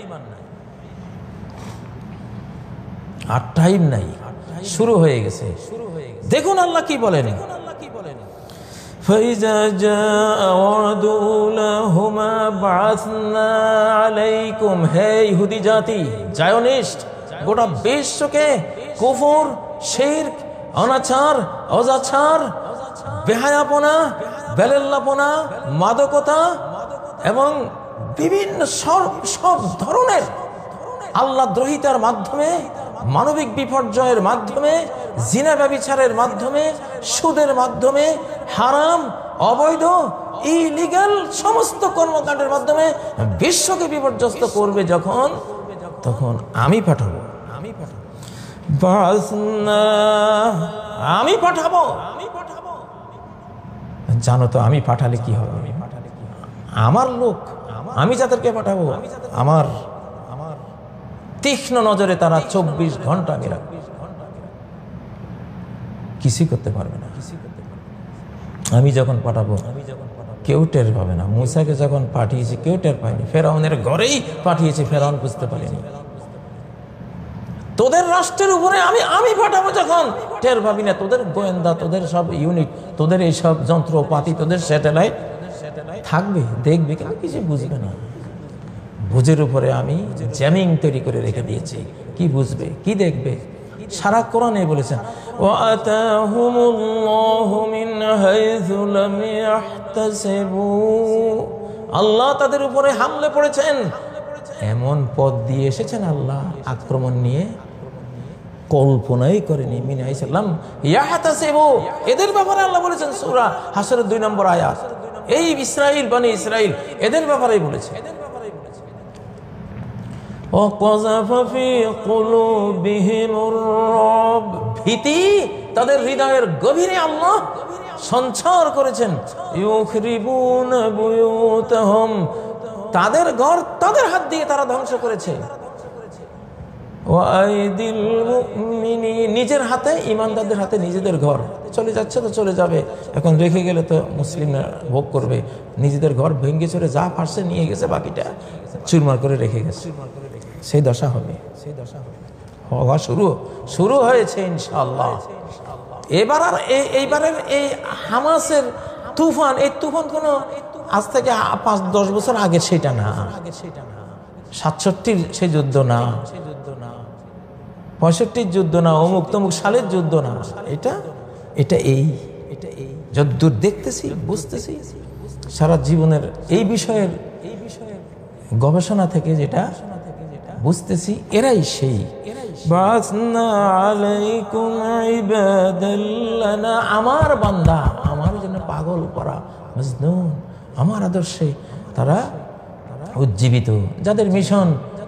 আর টাইম নাই, শুরু হয়ে গেছে। দেখুন আল্লাহ কি বলেন, فَإِذَا جَاءَ وَعْدُ أُولَاهُمَا بَعَثْنَا عَلَيْكُمْ, হে ইহুদি জাতি, জায়নিস্ট, গোটা বিশ্বকে কুফর, শিরক, অনাচার, অজাচার, বেহায়াপনা, বেলেল্লাপনা, মাদকতা এবং বিভিন্ন সব সব ধরনের আল্লাহ দ্রোহিতার মাধ্যমে, মানবিক বিপর্যয়ের মাধ্যমে, জিনা ব্যভিচারের মাধ্যমে, সুদের মাধ্যমে, হারাম, অবৈধ, ইলিগাল সমস্ত কর্মকাণ্ডের মাধ্যমে বিশ্বকে বিপর্যস্ত করবে যখন, তখন আমি পাঠাবো, আমি পাঠাবো আমি পাঠাবো জানো তো আমি পাঠালে কি হবে? আমার লোক, আমি যাদেরকে পাঠাবো, আমার আমার তীক্ষ্ণ নজরে তারা চব্বিশ ঘন্টা আমি রাখবো, কিছুই করতে পারবে না। আমি যখন পাঠাবো কেউ টের পাবে না। মুসাকে যখন পাঠিয়েছি কেউ টের পায়নি, ফেরাউনের ঘরেই পাঠিয়েছি, ফেরাউন বুঝতে পারেনি। তোদের রাষ্ট্রের উপরে আমি আমি পাঠাবো যখন, টের পাবি না। তোদের গোয়েন্দা, তোদের সব ইউনিট, তোদের এইসব যন্ত্রপাতি, তোদের স্যাটেলাইট থাকবে, দেখবে, কিন্তু কিছু বুঝবে না। বুঝের উপরে আমি জ্যামিং তৈরি করে রেখে দিয়েছি, কি বুঝবে, কি দেখবে? সারা কোরআনে বলেছেন, আল্লাহ তাদের উপরে হামলে পড়েছেন, এমন পথ দিয়ে এসেছেন আল্লাহ আক্রমণ নিয়ে, কল্পনাই করেনি। মিনাইসাল্লাম ইয়াহতাসিবু, এদের ব্যাপারে আল্লাহ বলেছেন সূরা হাসরের দুই নম্বর আয়াত। এই ইসরাইল, বনি ইসরাইল, এদের ব্যাপারেই বলেছে। ভীতি তাদের হৃদয়ের গভীরে আল্লাহ সঞ্চার করেছেন। তাদের ঘর তাদের হাত দিয়ে তারা ধ্বংস করেছে। নিজের হাতে, ইমানদারদের হাতে নিজেদের ঘর চলে যাচ্ছে, তো চলে যাবে, এখন রেখে গেলে তো মুসলিমরা ভোগ করবে। নিজেদের ঘর ভেঙে চলে যা পারছে নিয়ে গেছে, বাকিটা চুরমার করে রেখে গেছে। সেই দশা হবে, সেই দশা হবে, হওয়া শুরু শুরু হয়েছে ইনশাআল্লাহ। এবার আর এইবারের এই হামাসের তুফান, এই তুফান কোনো আজ থেকে পাঁচ দশ বছর আগে সেটা না, সাতষট্টির সেই যুদ্ধ না, পঁয়ষট্টির যুদ্ধ না, অমুক তমুক সালের যুদ্ধ না, এটা এটা এই এটা এই যদ্দূর দেখতেছি, বুঝতেছি, সারা জীবনের এই বিষয়ের এই বিষয়ের গবেষণা থেকে যেটা বুঝতেছি, এরাই সেই। আমার বান্দা, আমার জন্য পাগল করা মজনুন, আমার আদর্শে তারা উজ্জীবিত, যাদের মিশন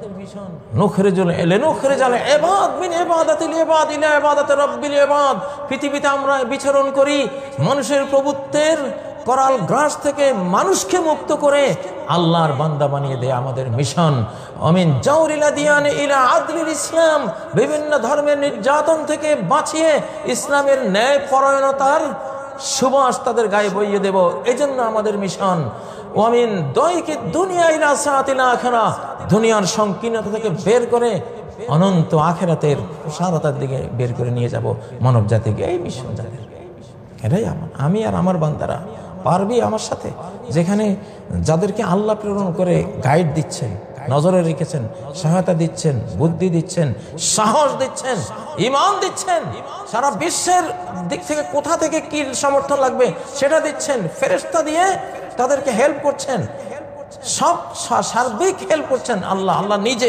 পৃথিবীতে আমরা বিচরণ করি মানুষের প্রভুত্বের করাল গ্রাস থেকে মানুষকে মুক্ত করে আল্লাহর বান্দা বানিয়ে দেয় আমাদের মিশন। আমিন জাওরিল আদিয়ান ইলা আদলিল ইসলাম, বিভিন্ন ধর্মের নির্যাতন থেকে বাঁচিয়ে ইসলামের ন্যায় পরায়ণতার সুবাস তাদের গায়ে বইয়ে দেব, এজন্য আমাদের মিশন। আমিন দয়কে দুনিয়া ইলা সাআতিল আখিরা, দুনিয়ার সংকীর্ণতা থেকে বের করে অনন্ত আখিরাতের প্রসারতার দিকে বের করে নিয়ে যাব মানব জাতিকে। এই মিশন যাদের, এটাই আমার, আমি আর আমার বান্দারা পারবি আমার সাথে। যেখানে যাদেরকে আল্লাহ প্রেরণ করে গাইড দিচ্ছেন, নজরে রেখেছেন, সহায়তা দিচ্ছেন, বুদ্ধি দিচ্ছেন, সাহস দিচ্ছেন, ঈমান দিচ্ছেন, সারা বিশ্বের দিক থেকে কোথা থেকে কি সমর্থন লাগবে সেটা দিচ্ছেন, ফেরেশতা দিয়ে তাদেরকে হেল্প করছেন, সব সার্বিক হেল্প করছেন আল্লাহ। আল্লাহ নিজে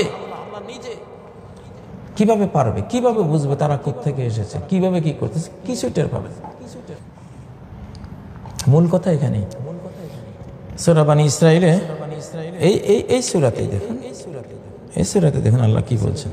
কিভাবে পারবে, কিভাবে বুঝবে তারা কোত্থেকে এসেছে, কিভাবে কি করতেছে, কিছু টের পাবে। মূল কথা এখানে সূরা বানী ইসরাঈলে এই এই এই সূরাতেই দেখুন, এই সূরাতে দেখুন আল্লাহ কি বলছেন।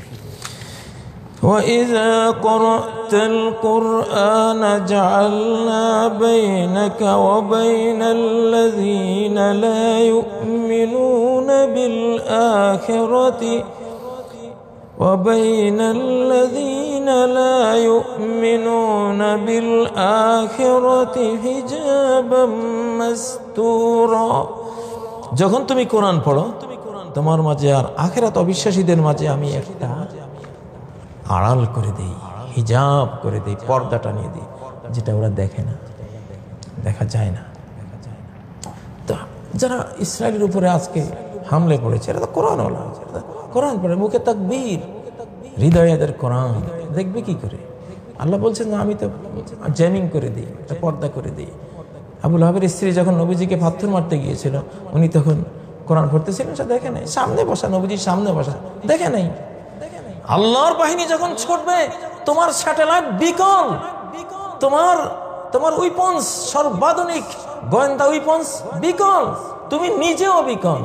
وَإِذَا قَرَأْتَ الْقُرْآنَ جَعَلْنَا بَيْنَكَ وَبَيْنَ الَّذِينَ لَا يُؤْمِنُونَ بِالْآخِرَةِ وَبَيْنَ الَّذِينَ لَا يُؤْمِنُونَ بِالْآخِرَةِ حِجَابًا مَسْتُورًا। যখন তুমি কোরআন পড়ো, তোমার মাঝে আর আখিরাত অবিশ্বাসীদের মাঝে আমি একটা আড়াল করে দেই, হিজাব করে দেই, পর্দা টানিয়ে দিই, যেটা ওরা দেখে না, দেখা যায় না। তো যারা ইসরায়েলের উপরে আজকে হামলে পড়েছে, এরা তো কোরআন ওয়ালা, কোরআন পড়ে, মুখে তাকবীর, হৃদয়ে এদের কোরআন, দেখবে কি করে? আল্লাহ বলছেন না আমি তো জ্যামিং করে দিই, একটা পর্দা করে দিই। আবু লাহাবের স্ত্রী যখন নবীজিকে পাথর মারতে গিয়েছিল, উনি তখন কোরআন পড়তেছিলেন, সে দেখে নাই, সামনে বসা, নবীজির সামনে বসা, দেখে নাই। আল্লাহর বাহিনী যখন ছুটবে, তোমার স্যাটেলাইট বিকল, তোমার তোমার উইপন্স, সর্বাধুনিক গোয়েন্দা উইপন্স বিকল, তুমি নিজেও বিকল,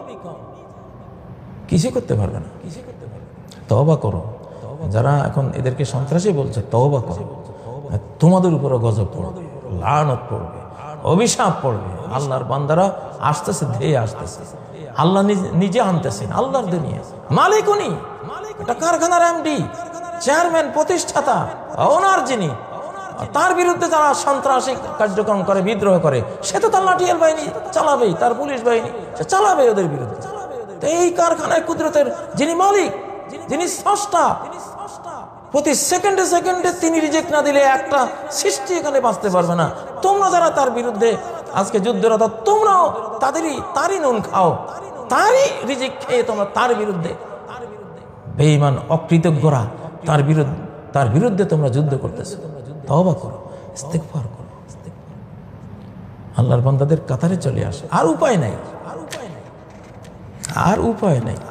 কিছু করতে পারবে না। তওবা করো, যারা এখন এদেরকে সন্ত্রাসী বলছে, তওবা করো, তোমাদের উপরে গজব পড়বে, লানত পড়বে, অভিশাপ পড়বে। আল্লাহর বান্দারা আসতেছে, ধেয়ে আসতেছে, আল্লাহ নিজে আনতেছেন। আল্লাহর দুনিয়া মালিক উনি, এটা কারখানার এমডি, চেয়ারম্যান, প্রতিষ্ঠাতা, ওনার যিনি, তার বিরুদ্ধে যারা সন্ত্রাসী কার্যক্রম করে, বিদ্রোহ করে, সে তো তার লাঠিয়াল বাহিনী চালাবেই, তার পুলিশ বাহিনী সে চালাবে ওদের বিরুদ্ধে। তো এই কারখানায় কুদরতের যিনি মালিক, যিনি স্রষ্টা, প্রতি সেকেন্ডে সেকেন্ডে তিনি রিজেক্ট না দিলে একটা সৃষ্টি এখানে বাঁচতে পারবে না। তোমরা যারা তার বিরুদ্ধে আজকে যুদ্ধরত, তোমরাও তাদেরই তারই নুন খাও, তারই রিজেক্ট খেয়ে তোমরা তার বিরুদ্ধে, বেঈমান অকৃতজ্ঞরা তার বিরুদ্ধে তার বিরুদ্ধে তোমরা যুদ্ধ করতেছো। তওবা করো, ইস্তেগফার করো, আল্লাহর বান্দাদের কাতারে চলে আসে। আর উপায় নাই, আর উপায় নাই, আর উপায় নাই।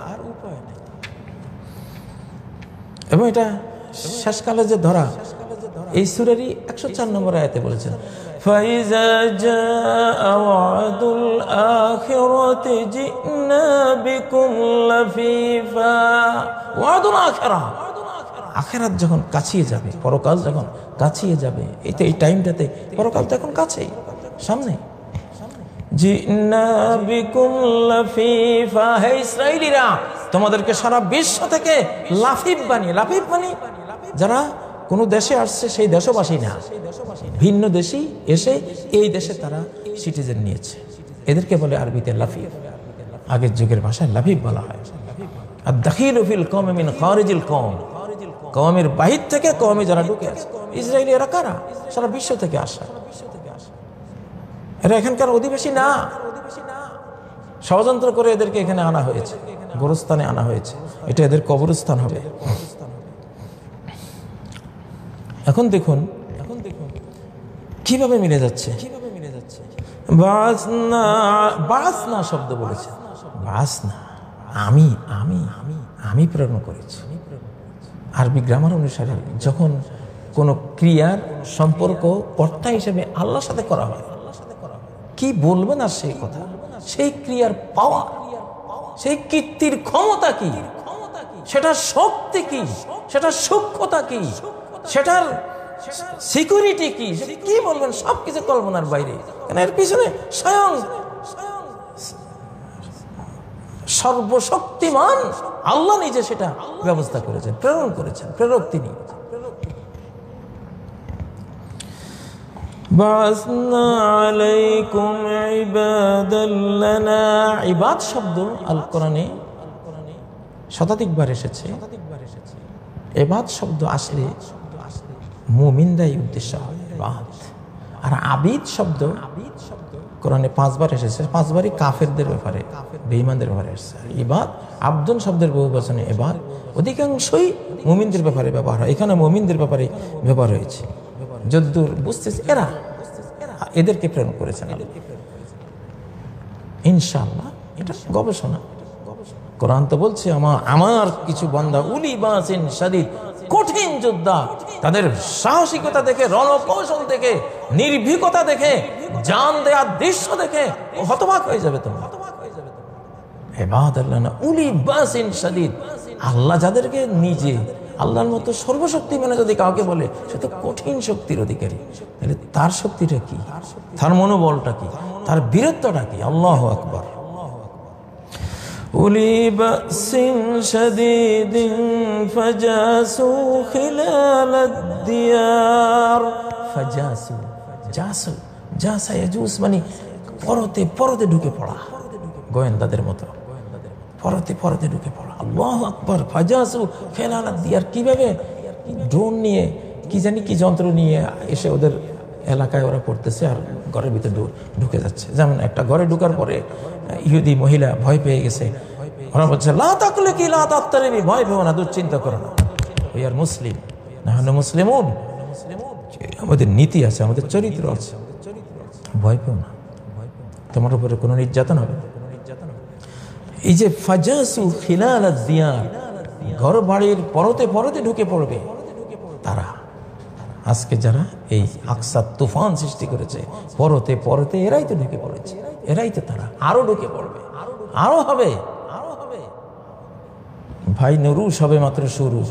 এবং এটা শেষকালে যে ধরা, এই সূরারই একশো চার নম্বর আয়াতে বলেছেন, فَإِذَا جَاءَ وَعْدُ الْآخِرَةِ جِئْنَا بِكُمْ لَفِيفًا। ওয়া'দুল আখিরাহ, আখিরাত যখন কাছিয়ে যাবে, পরকাল যখন কাছিয়ে যাবে, এই তো এই টাইমটাতে পরকাল তো এখন কাছেই, সামনে। জি'না বিকুম লাফিফা, হে ইসরাঈলীরা, তোমাদেরকে সারা বিশ্ব থেকে লাফিফ বানিয়ে, লাফিফ মানে যারা কোনো দেশে আসছে সেই দেশবাসী না, ভিন্ন দেশি এসে এই দেশে তারা সিটিজেন নিয়েছে, এদেরকে বলে আরবিতে লাফিফ। আগের যুগের ভাষায় লাফিফ বলা হয়। আর দাখিলু ফিল কওমি মিন খারিজিল কওম, কওমের বাহির থেকে কওমে যারা ঢুকে আছে। ইসরায়েলি এরা কারা? সারা বিশ্ব থেকে আসা, এরা এখানকার অধিবাসী না, ষড়যন্ত্র করে এদেরকে এখানে আনা হয়েছে, গোরস্থানে আনা হয়েছে, এটা এদের কবরস্থান হবে। এখন দেখুন, এখন দেখুন কিভাবে মিলে যাচ্ছে, কিভাবে মিলে যাচ্ছে। বাসনা, বাসনা শব্দ বলেছে, বাসনা, আমি আমি আমি আমি প্রেরণ করেছি। আরবি গ্রামার অনুসারে যখন কোনো ক্রিয়ার সম্পর্ক কর্তা হিসেবে আল্লাহর সাথে করা হয়, কি বলবে না সেই কথা, সেই ক্রিয়ার পাওয়া, সেই কীর্তির ক্ষমতা কি, সেটার শক্তি কি, সেটার সূক্ষ্মতা কি, সেটার সিকিউরিটি কি, কি বলবেন, সবকিছু কল্পনার বাইরে। কেন এর পিছনে স্বয়ং সর্বশক্তিমান আল্লাহ নিজে সেটা ব্যবস্থা করেছেন, প্রেরণ করেছেন, প্রেরক তিনি। বাসনা আলাইকুম ইবাদাল লানা, ইবাদ শব্দ আল কোরআনে শতাধিকবার এসেছে। ইবাদ শব্দ আসলে মুমিনরাই উদ্দেশ্য হয় ইবাদ। আর আবিদ শব্দ কোরআনে পাঁচবার এসেছে, পাঁচবারই কাফেরদের ব্যাপারে, বেঈমানদের ব্যাপারে এসেছে। ইবাদ আব্দুন শব্দের বহু বচনে ইবাদ অধিকাংশই মুমিনদের ব্যাপারে ব্যবহার হয়, এখানে মুমিনদের ব্যাপারে ব্যবহার হয়েছে। যদ্দূর বুঝতেছে এরা, এদেরকে প্রেরণ করেছেন ইনশাআল্লাহ। এটা গবেষণা, কোরআন তো বলছে আমার আমার কিছু বান্দা উলি বাসিন শাদীদ, কঠিন যোদ্ধা, তাদের সাহসিকতা দেখে, রণকৌশল দেখে, নির্ভীকতা দেখে, জান দেওয়ার দৃশ্য দেখে হতবাক হয়ে যাবে তোমরা। ইবাদাল্লাহ না উলি বাসিন শাদীদ, আল্লাহ যাদেরকে নিজে আল্লাহর মতো সর্বশক্তি মানে যদি কাউকে বলে সে তো কঠিন শক্তির অধিকারী, তাহলে তার শক্তিটা কি, তার মনোবলটা কি, তার বীরত্বটা কি? আল্লাহু আকবার। উলি বাসিন শাদীদিন ফাজাসু খিলালাদ দিয়ার, ফাজাসু জাসু, জাসা ইয়াজুস মানে পরতে পরতে ঢুকে পড়া, গোয়েন্দাদের মতো পরতে পরতে ঢুকে পড়া। আল্লাহু আকবার। ফাজাসু খিলালাদ দিয়ার, কিভাবে ড্রোন নিয়ে কি জানি কি যন্ত্র নিয়ে এসে ওদের এলাকায় ওরা পড়তেছে আর ঘরের ভিতরে ঢুকে যাচ্ছে। যেমন একটা ঘরে ঢুকার পরে ইহুদি মহিলা ভয় পেয়ে গেছে, ওরা বলছে লা তাকলে কি লা তাত্তারিবি, ভয় পেও না, দুশ্চিন্তা করো না, ওই আর মুসলিম না হলে মুসলিমুন, আমাদের নীতি আছে, আমাদের চরিত্র আছে, ভয় পেও না, তোমার উপরে কোনো নির্যাতন হবে না। এই যে ফাজাসু খিলালাদ দিয়ার, ঘর বাড়ির পরতে পরতে ঢুকে পড়বে তারা। আজকে যারা এই আকসা তুফান সৃষ্টি করেছে পরতে পরতে, এরাই তো ঢুকে পড়েছে, এরাই তো তারা, আরো ঢুকে পড়বে, আরো হবে, আরো হবে। ভাই নুরু সবে মাত্র শুরু,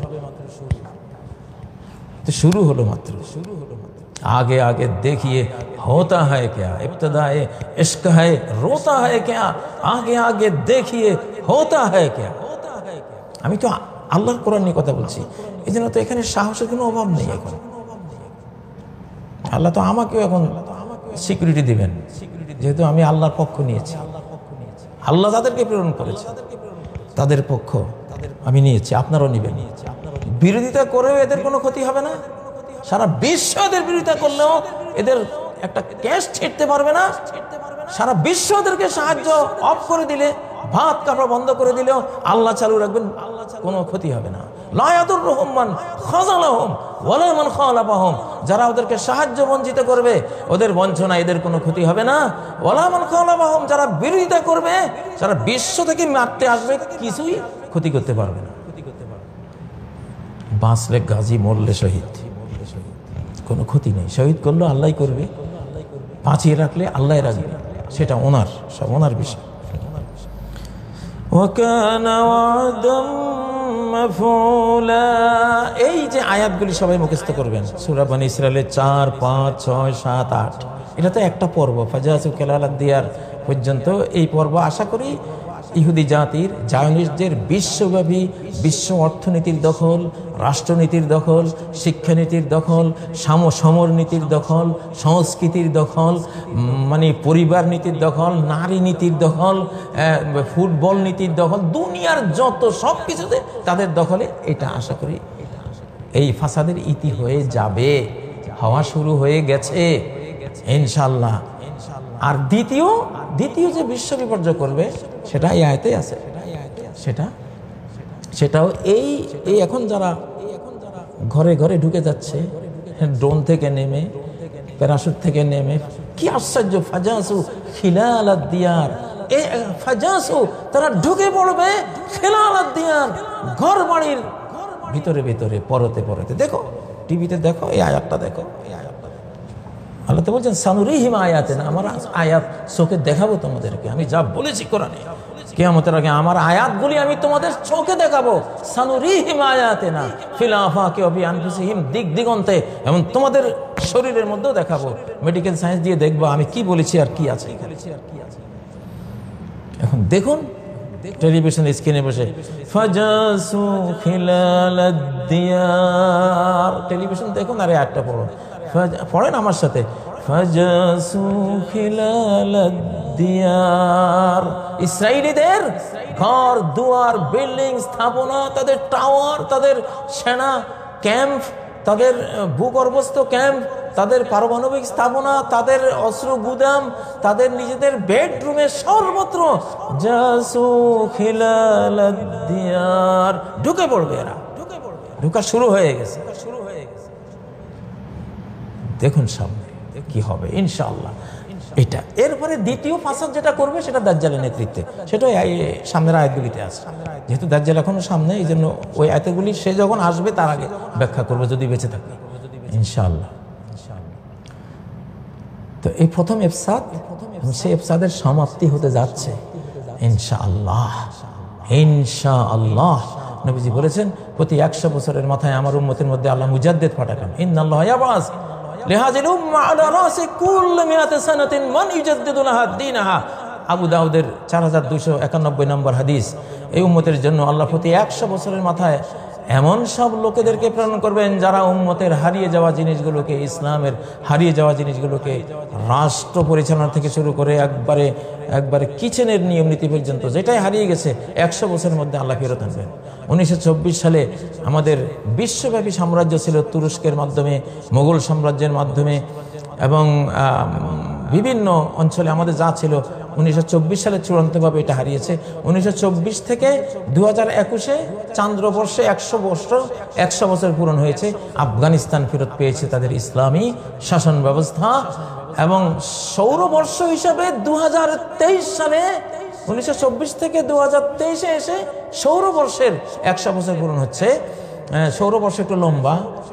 তো শুরু হলো মাত্র, শুরু হলো মাত্র। आगे आगे देखिए होता है क्या, इब्तिदाए इश्क है रोता है क्या, आगे आगे देखिए होता है क्या। আমি তো আল্লাহর কোরআন নিয়ে কথা বলছি, এই জন্য তো এখানে সাহসের কোনো অভাব নেই। এখন আল্লাহ তো আমাকেও এখন সিকিউরিটি দিবেন, যেহেতু আমি আল্লাহর পক্ষ নিয়েছি। আল্লাহ যাদেরকে প্রেরণ করেছে তাদের পক্ষ আমি নিয়েছি, আপনারাও নিবেন। বিরোধিতা করেও এদের কোনো ক্ষতি হবে না, সারা বিশ্ব এদের বিরোধিতা করলেও এদের একটা ক্যাশ ছিটতে পারবে না। সারা বিশ্ব এদেরকে সাহায্য অফ করে দিলে, ভাত কাপড় বন্ধ করে দিলেও আল্লাহ চালু রাখবেন, কোনো ক্ষতি হবে না। লা ইয়াদুররুহুম মান খাযালাহুম ওয়ালা মান খালাফাহুম, যারা ওদেরকে সাহায্য বঞ্চিত করবে, ওদের বঞ্চনা এদের কোনো ক্ষতি হবে না। ওয়ালা মান খালাফাহুম, যারা বিরোধিতা করবে, সারা বিশ্ব থেকে মারতে আসবে, কিছুই ক্ষতি করতে পারবে না। বাঁচলে গাজী, মরলে শহীদ, কোনো ক্ষতি নেই। শহীদ করলো আল্লাহ করবে, বাঁচিয়ে রাখলে আল্লাহ রাখবে, সেটা ওনার, সব ওনার বিষয়। এই যে আয়াতগুলি সবাই মুখস্থ করবেন, সূরা বনী ইসরাইলের চার পাঁচ ছয় সাত আট, এটা তো একটা পর্ব, ফাজাসু খিলালাদ দিয়ার পর্যন্ত এই পর্ব। আশা করি ইহুদি জাতির, জায়নিস্টদের বিশ্বব্যাপী বিশ্ব অর্থনীতির দখল, রাষ্ট্রনীতির দখল, শিক্ষানীতির দখল, সাম সমরনীতির দখল, সংস্কৃতির দখল, মানে পরিবার নীতির দখল, নারী নীতির দখল, ফুটবল নীতির দখল, দুনিয়ার যত সব কিছুতে তাদের দখলে। এটা আশা করি এই ফাসাদের ইতি হয়ে যাবে, হওয়া শুরু হয়ে গেছে ইনশাআল্লাহ। আর দ্বিতীয় দ্বিতীয় যে বিশ্ব বিপর্যয় করবে সেটা এই আয়াতে আছে, সেটা সেটাও এই এই এখন যারা ঘরে ঘরে ঢুকে যাচ্ছে, ড্রোন থেকে নেমে, প্যারাশুট থেকে নেমে, কি আশ্চর্য, ফাজাসু খিলালাদ দিয়ার, এ ফাজাসু, তারা ঢুকে পড়বে খিলালাদ দিয়ার, ঘর বাড়ির ভিতরে ভিতরে, পরতে পরতে। দেখো টিভিতে দেখো, এই আয়াতটা দেখো, এই আয়াতটা আল্লাহ তো বলছেন সানুরিহিম আয়াতিনা, আমার আয়াত চোখে দেখাবো তোমাদেরকে। আমি যা বলেছি কোরআনে, কিয়ামতের আগে আমার আয়াতগুলি আমি তোমাদের চোখে দেখাবো। সানুরিহিম আয়াতিনা ফিল আফাকি ওয়া ফি আনফুসিহিম, দিক দিগন্তে, এবং তোমাদের শরীরের মধ্যেও দেখাবো। মেডিকেল সায়েন্স দিয়ে দেখবো আমি কি বলেছি আর কি আছে। এখন দেখুন টেলিভিশন স্ক্রিনে বসে ফাজাসু খিলালাদ দিয়ার, টেলিভিশন দেখুন আরে আটটা পড়ো, পড়েন আমার সাথে, ফাজাসু খিলালাদ দিয়ার, ইসরায়েলিদের ঘর দুয়ার বিল্ডিং স্থাপনা, তাদের টাওয়ার, তাদের সেনা ক্যাম্প, তাদের ভূগর্ভস্থ ক্যাম্প, তাদের পারমাণবিক স্থাপনা, তাদের অস্ত্র গুদাম, তাদের নিজেদের বেডরুমে সর্বত্র জাসু খিলালাদ দিয়ার, ঢুকে পড়বে এরা, ঢুকা শুরু হয়ে গেছে। দেখুন সামনে কি হবে ইনশাআল্লাহ। এটা এরপরে দ্বিতীয় ফাসাদ যেটা করবে সেটা দাজ্জালের নেতৃত্বে, সেটা সামনের আয়াতগুলিতে আছে। যেহেতু দাজ্জাল এখনো সামনে, এই জন্য ওই আয়াতগুলি সে যখন আসবে তার আগে ব্যাখ্যা করবে, যদি বেঁচে থাকে ইনশাআল্লাহ। তো এই প্রথম ইফসাদ, সেই ইফসাদের সমাপ্তি হতে যাচ্ছে ইনশাআল্লাহ, ইনশাআল্লাহ। নবীজি বলেছেন প্রতি একশো বছরের মাথায় আমার উম্মতের মধ্যে আল্লাহ মুজাদ্দিদ পাঠাবেন। ইন্নাল্লাহ ইয়াবাস লিহাযিল উম্মাহ আলা রাসি কুল্লি মিআতি সানাতিন মান ইউজাদ্দিদু লাহা দীনাহা। আবু দাউদের চার হাজার দুইশো একানব্বই নম্বর হাদিস। এই উম্মতের জন্য আল্লাহ প্রতি একশো বছরের মাথায় এমন সব লোকেদেরকে প্রেরণ করবেন যারা উম্মতের হারিয়ে যাওয়া জিনিসগুলোকে, ইসলামের হারিয়ে যাওয়া জিনিসগুলোকে, রাষ্ট্র পরিচালনা থেকে শুরু করে একবারে একবারে কিচেনের নিয়ম নীতি পর্যন্ত যেটাই হারিয়ে গেছে একশো বছরের মধ্যে আল্লাহ ফেরত আনবেন। উনিশশো চব্বিশ সালে আমাদের বিশ্বব্যাপী সাম্রাজ্য ছিল তুরস্কের মাধ্যমে, মোগল সাম্রাজ্যের মাধ্যমে, এবং বিভিন্ন অঞ্চলে আমাদের যা ছিল উনিশশো চব্বিশ সালে চূড়ান্তভাবে এটা হারিয়েছে। উনিশশো চব্বিশ থেকে দু হাজার একুশে চান্দ্রবর্ষে একশো বছর একশো বছর পূরণ হয়েছে। আফগানিস্তান ফেরত পেয়েছে তাদের ইসলামী শাসন ব্যবস্থা, এবং সৌরবর্ষ হিসাবে দু হাজার তেইশ সালে উনিশশো চব্বিশ থেকে দু হাজার তেইশে এসে সৌরবর্ষের একশো বছর পূরণ হচ্ছে। সৌরবর্ষ একটু লম্বা,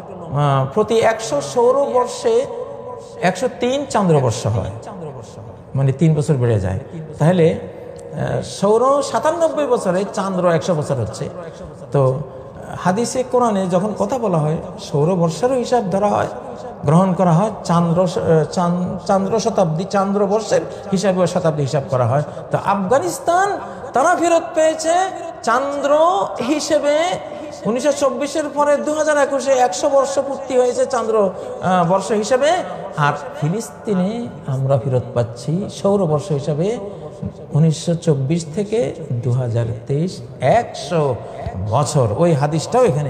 প্রতি একশো সৌরবর্ষে একশো তিন চান্দ্রবর্ষ হয়, মানে তিন বছর বেড়ে যায়। তাহলে সৌর সাতানব্বই বছরে চান্দ্র একশো বছর হচ্ছে। তো হাদিসে কোরআনে যখন কথা বলা হয় সৌরবর্ষেরও হিসাব ধরা হয়, গ্রহণ করা হয়, চান্দ্র চান্দ্র শতাব্দী চান্দ্রবর্ষের হিসাবে শতাব্দী হিসাব করা হয়। তো আফগানিস্তান তারা ফেরত পেয়েছে চান্দ্র হিসেবে উনিশশো চব্বিশের পরে দু হাজার একুশে একশো বর্ষ পূর্তি হয়েছে চান্দ্র বর্ষ হিসেবে। আর ফিলিস্তিনে আমরা ফেরত পাচ্ছি সৌরবর্ষ হিসাবে উনিশশো চব্বিশ থেকে দু হাজার তেইশ, একশো বছর। ওই হাদিসটাও এখানে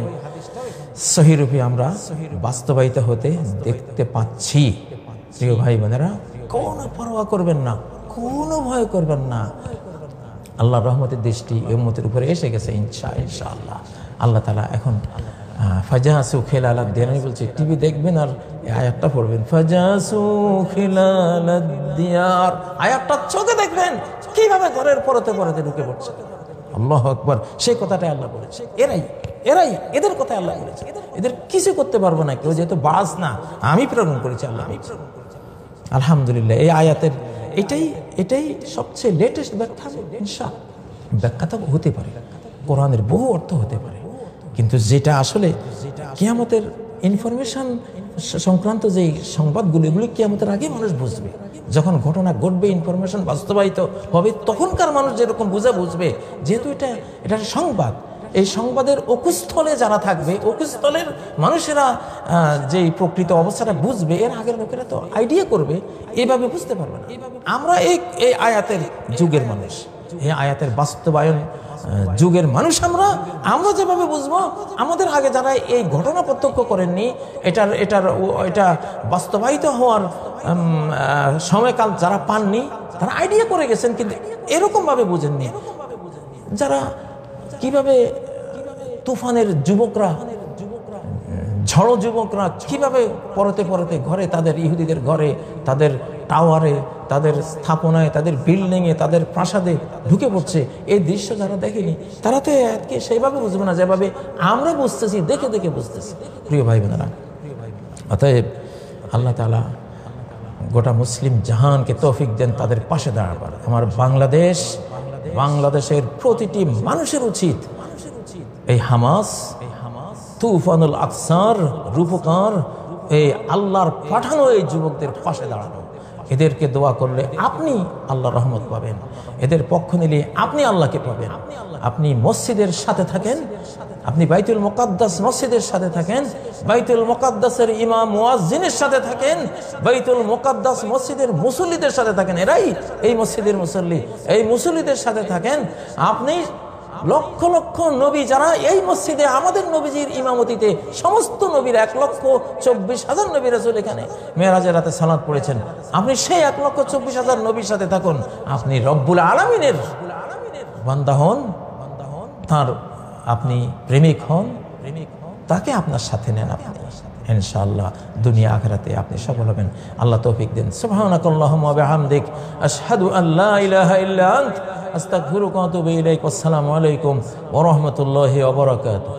সহিরূপে আমরা বাস্তবায়িত হতে দেখতে পাচ্ছি। প্রিয় ভাই বোনেরা, কোনো পরোয়া করবেন না, কোনো ভয় করবেন না। আল্লাহর রহমতের দৃষ্টি এই উম্মতের উপরে এসে গেছে ইনশা ইনশাআল্লাহ। আল্লাহ তাআলা এখন ফাজাসু খিলালাদ দিয়ার, আমি বলছি টিভি দেখবেন আর আয়াতটা পড়বেন, ফাজাসু খিলালাদ দিয়ার, আয়াতটা চোখে দেখবেন কিভাবে ঘরের পরতে পরতে ঢুকে পড়ছে। আল্লাহু আকবার, সেই কথাটাই আল্লাহ বলেছে। এরাই এরাই এদের কথা আল্লাহ বলেছে, এদের কিছু করতে পারবো না কেউ, যেহেতু বাস না আমি প্রেরণ করেছি আল্লাহ। আলহামদুলিল্লাহ, এই আয়াতের এটাই এটাই সবচেয়ে লেটেস্ট ব্যাখ্যা। ইনশাআল্লাহ ব্যাখ্যা তো হতে পারে, কোরআনের বহু অর্থ হতে পারে, কিন্তু যেটা আসলে কিয়ামতের ইনফরমেশন সংক্রান্ত যে সংবাদগুলো, এগুলি কিয়ামতের আগে মানুষ বুঝবে। যখন ঘটনা ঘটবে, ইনফরমেশন বাস্তবায়িত হবে, তখনকার মানুষ যেরকম বুঝে বুঝবে, যেহেতু এটা এটা সংবাদ। এই সংবাদের অকুস্থলে যারা থাকবে, অকুস্থলের মানুষেরা যে প্রকৃত অবস্থাটা বুঝবে, এর আগের লোকেরা তো আইডিয়া করবে, এইভাবে বুঝতে পারবে না। আমরা এই এই আয়াতের যুগের মানুষ, এই আয়াতের বাস্তবায়ন যুগের মানুষ আমরা আমরা যেভাবে বুঝবো, আমাদের আগে যারা এই ঘটনা প্রত্যক্ষ করেননি, এটার এটার এটা বাস্তবায়িত হওয়ার সময়কাল যারা পাননি, তারা আইডিয়া করে গেছেন, কিন্তু এরকম ভাবে বুঝেননি। যারা কিভাবে তুফানের যুবকরা, ঝড়ো যুবকরা কিভাবে পরতে পরতে ঘরে, তাদের ইহুদিদের ঘরে, তাদের টাওয়ারে, তাদের স্থাপনায়, তাদের বিল্ডিংয়ে, তাদের প্রাসাদে ঢুকে পড়ছে, এই দৃশ্য যারা দেখেনি তারা তো আজকে সেইভাবে বুঝবে না যেভাবে আমরা বুঝতেছি, দেখে দেখে বুঝতেছি। প্রিয় ভাই বোনেরা, অতএব আল্লাহ তাআলা গোটা মুসলিম জাহানকে তৌফিক দেন তাদের পাশে দাঁড়াবার। আমার বাংলাদেশ, বাংলাদেশের প্রতিটি মানুষের উচিত এই হামাস, তুফানুল আকসার রূপকার, এই আল্লাহর পাঠানো এই যুবকদের পাশে দাঁড়ানো। এদেরকে দোয়া করলে আপনি আল্লাহর রহমত পাবেন, এদের পক্ষ নিলে আপনি আল্লাহকে পাবেন। আপনি মসজিদের সাথে থাকেন, আপনি বাইতুল মুকাদ্দাস মসজিদের সাথে থাকেন, বাইতুল মুকাদ্দাসের ইমাম মুয়াজ্জিনের সাথে থাকেন, বাইতুল মুকাদ্দাস মসজিদের মুসল্লিদের সাথে থাকেন, এরাই এই মসজিদের মুসল্লি, এই মুসল্লিদের সাথে থাকেন। আপনি লক্ষ লক্ষ নবী যারা এই মসজিদে আমাদের নবীজির ইমামতিতে, সমস্ত নবীর এক লক্ষ চব্বিশ হাজার নবী রাসূল এখানে মেরাজের রাতে সালাত পড়েছেন, আপনি সেই এক লক্ষ চব্বিশ হাজার নবীর সাথে থাকুন। আপনি রব্বুল আলামিনের বান্দা হন, তার আপনি প্রেমিক হন, তাকে আপনার সাথে নেন, আপনি ইনশাআল্লাহ দুনিয়া আখিরাতে আপনি সফল হবেন। আল্লাহ তৌফিক দেন। সুবহানাকাল্লাহুম্মা ওয়া বিহামদিক আশহাদু আল্লা ইলাহা ইল্লা আনতা আস্তাগফিরুকা ওয়া আতুবু ইলাইক। আসসালামু আলাইকুম ওয়া রাহমাতুল্লাহি ওয়া বারাকাতুহু।